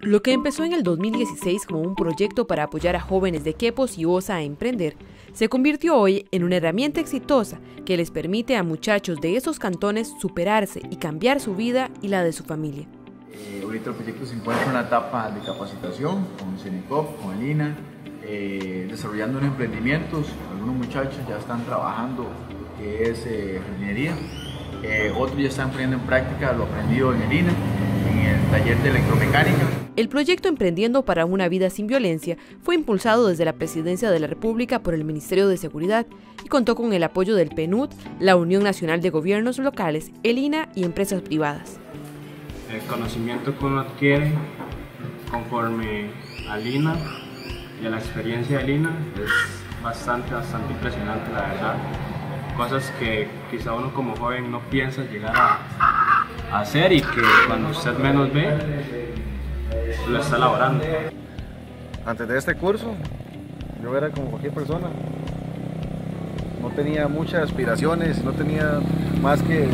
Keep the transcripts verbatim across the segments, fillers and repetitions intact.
Lo que empezó en el dos mil dieciséis como un proyecto para apoyar a jóvenes de Quepos y Osa a emprender, se convirtió hoy en una herramienta exitosa que les permite a muchachos de esos cantones superarse y cambiar su vida y la de su familia. Eh, ahorita el proyecto se encuentra en una etapa de capacitación con CENICOP, con el I N A, eh, desarrollando unos emprendimientos. Algunos muchachos ya están trabajando lo que es eh, jardinería, eh, otros ya están poniendo en práctica lo aprendido en el I N A, en el taller de electromecánica. El proyecto Emprendiendo para una vida sin violencia fue impulsado desde la Presidencia de la República por el Ministerio de Seguridad y contó con el apoyo del P N U D, la Unión Nacional de Gobiernos Locales, el I N A y empresas privadas. El conocimiento que uno adquiere conforme al I N A y a la experiencia del I N A es bastante, bastante impresionante, la verdad. Cosas que quizá uno como joven no piensa llegar a, a hacer y que cuando usted menos ve, lo está elaborando. Antes de este curso, yo era como cualquier persona. No tenía muchas aspiraciones, no tenía más que...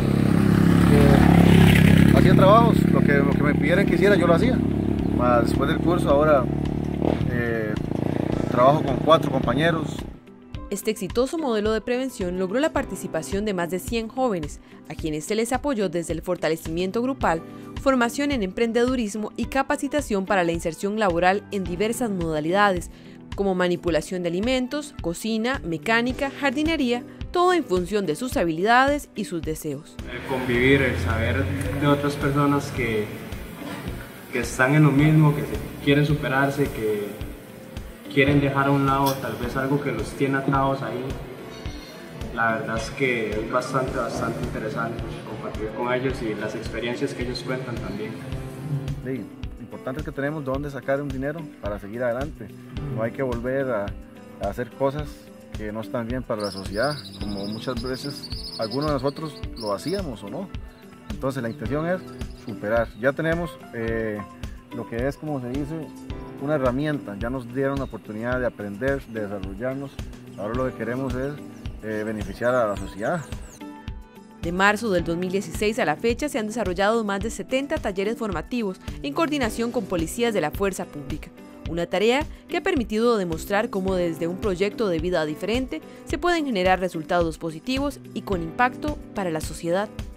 que hacía trabajos, lo que, lo que me pidieran que hiciera, yo lo hacía. Más después del curso, ahora eh, trabajo con cuatro compañeros. Este exitoso modelo de prevención logró la participación de más de cien jóvenes, a quienes se les apoyó desde el fortalecimiento grupal, formación en emprendedurismo y capacitación para la inserción laboral en diversas modalidades, como manipulación de alimentos, cocina, mecánica, jardinería, todo en función de sus habilidades y sus deseos. El convivir, el saber de otras personas que, que están en lo mismo, que quieren superarse, que quieren dejar a un lado tal vez algo que los tiene atados ahí. La verdad es que es bastante, bastante interesante compartir con ellos y las experiencias que ellos cuentan también. Sí, lo importante es que tenemos de dónde sacar un dinero para seguir adelante. No hay que volver a, a hacer cosas que no están bien para la sociedad, como muchas veces algunos de nosotros lo hacíamos o no. Entonces la intención es superar. Ya tenemos eh, lo que es, como se dice, una herramienta. Ya nos dieron la oportunidad de aprender, de desarrollarnos. Ahora lo que queremos es eh, beneficiar a la sociedad. De marzo del dos mil dieciséis a la fecha se han desarrollado más de setenta talleres formativos en coordinación con policías de la fuerza pública. Una tarea que ha permitido demostrar cómo desde un proyecto de vida diferente se pueden generar resultados positivos y con impacto para la sociedad.